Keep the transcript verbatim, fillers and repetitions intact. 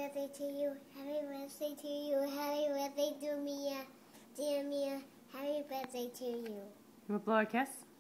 birthday to you. Happy birthday to you. Happy birthday to Mia. Dear Mia, happy birthday to you. You want to blow a kiss?